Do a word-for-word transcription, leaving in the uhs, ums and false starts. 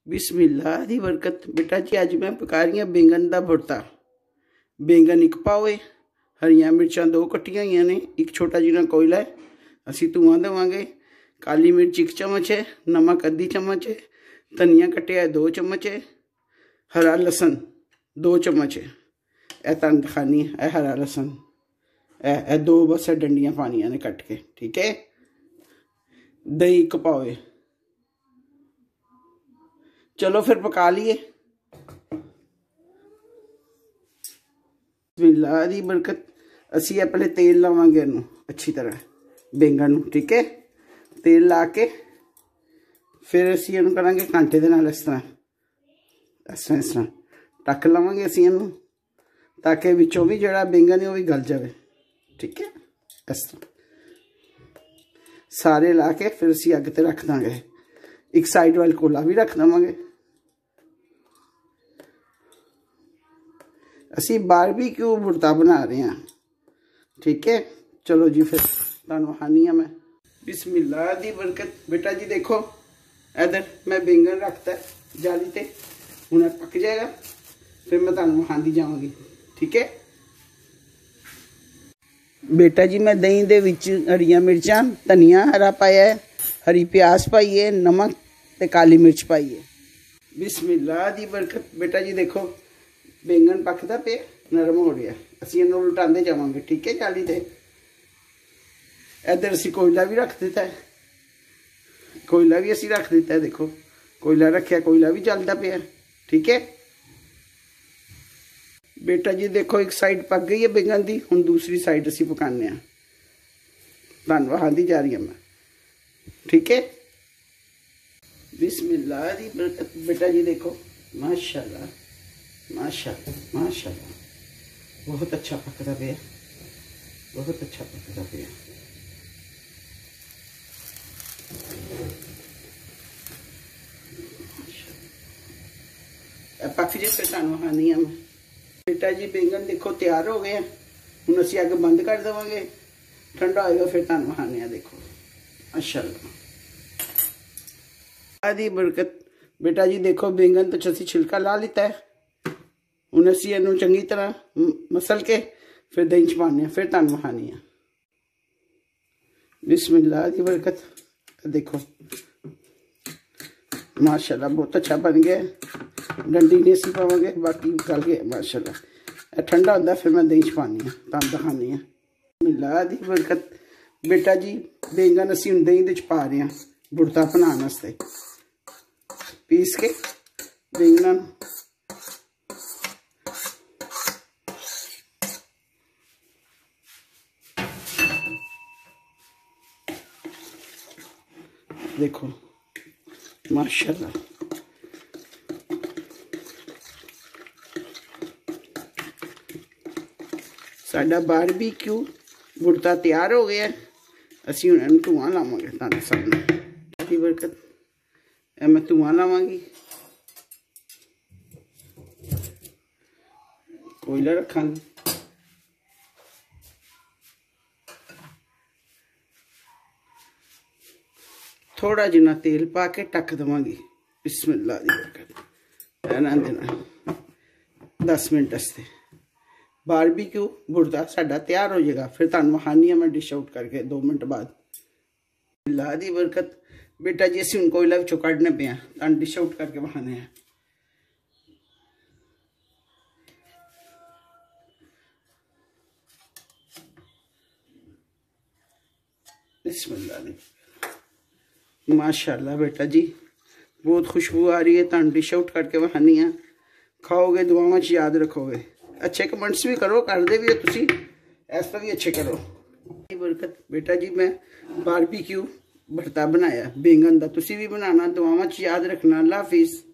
बिस्मिल्लाह दी बरकत। बेटा जी अज मैं पका रही हूँ बैंगन का भुरता। बैंगन एक पाओ है, हरिया मिर्चा दो कट्टियां हुई ने, एक छोटा जिहा कोयला है, असी धुआं देवांगे। काली मिर्च एक चम्मच है, नमक अद्धी चम्मच है, धनिया कट्टिया दो चम्मच है, हरा लसन दो चम्मच है। यह तुहानूं दिखानी है, यह हरा लसन ए दो बस डंडियां पानिया ने कट के, ठीक है। दही एक पाओ है। चलो फिर पका लिए। बिस्मिल्लाह दी बरकत। असी पहले तेल लावांगे इनू अच्छी तरह बैंगन नू, ठीक है। तेल ला के फिर असी इनू करांगे कांटे दे नाल इस तरह इस तरह इस तरह ढक लवांगे असी इनू, ताकि विचों भी जिहड़ा बैंगन है वह भी गल जाए, ठीक है। इस तरह सारे ला के फिर असी अग ते रख देंगे। एक साइड वाल कोला भी रख देवांगे। असी बारबीक्यू भुरता बना रहे हैं, ठीक है। चलो जी फिर तुहानूं खानी है मैं। बिस्मिल्लाह दी बरकत। बेटा जी देखो इधर मैं बैंगन रखता है जाली ते, हुण पक जाएगा फिर मैं तुहानूं खांदी जावांगी, ठीक है। बेटा जी मैं दही दे विच हरिया मिर्चां धनिया हरा पाया है, हरी प्याज पाई है, नमक ते काली मिर्च पाई है। बिस्मिल्लाह दी बरकत। बेटा जी देखो बैंगन पकदा पे नरम हो रहा, असी इन्हूं उल्टाते जावांगे, ठीक है। जाली ते इधर असी कोयला भी रख दिता है, कोयला भी असी रख दिता है। देखो कोयला रखिया, कोयला भी चलता पे, ठीक है। बेटा जी देखो एक साइड पक गई है बैंगन की, हुण दूसरी साइड असी पकाने हैं। तुहानूं खांदी जा रही है मैं, ठीक है। बिस्मिल्लाह दी बरकत। बेटा जी देखो माशाल्लाह माशाल्लाह माशाल्लाह, बहुत अच्छा पकता पे, बहुत अच्छा पकता पे। पक जे फिर तुहानूं खानी है मैं। बेटा जी बैंगन देखो तैयार हो गए हैं, हुण असी अग बंद कर देवांगे, ठंडा होएगा फिर तुहानूं खाने हैं। देखो माशाल्लाह दी बरकत। बेटा जी देखो बैंगन तो असी छिलका ला लिता है, हुण असी इहनूं चंगी तरह मसल के फिर दही च पाने, फिर तुहानूं खानी है। बिस्मिल्लाह दी बरकत। देखो माशाल्लाह बहुत अच्छा बन गया। डंडी नहीं असी पावांगे, बाकी गल गए माशाल्लाह। ठंडा होंदा फिर मैं दही च पानी है, तुहानूं दिखानी है। बिस्मिल्लाह दी बरकत। बेटा जी बैंगन असी हुण दही दे च पा रहे हैं भुरता बनाने वास्ते। पीस के बैंगन देखो माशाल्लाह। साडा बारबीक्यू भुरता तैयार हो गया। असी हुण इहनूं धुआं लावांगे तुहानूं सामने दी बरकत। ए मैं धुआं लावांगी, कोयला रखांगी, थोड़ा जिना तेल पा के ढक देवांगी। बिस्मिल्लाह दी बरकत। रहना देना दस मिनट वास्ते। बारबीक्यू भुरता साडा तैयार हो जाएगा, फिर तुहानूं खानी है मैं डिश आउट करके दो मिनट बाद। बिस्मिल्लाह दी बरकत। बेटा जी असीं हुण कोयला विचों कढने पे हैं, तुहानूं डिश आउट करके विखाने हैं। बिस्मिल्लाह दी माशाल्लाह। बेटा जी बहुत खुशबू आ रही है, तुहानूं डिश आउट करके विखानी है। खाओगे दुआवां च याद रखोगे। अच्छे कमेंट्स भी करो, करते भी हो तुसी, ऐसा भी अच्छे करो। बरकत। बेटा जी मैं बारबीक्यू भरता बनाया बैंगन का, तुसी भी बनाना, दुआवां च याद रखना। अल्लाह हाफिज़।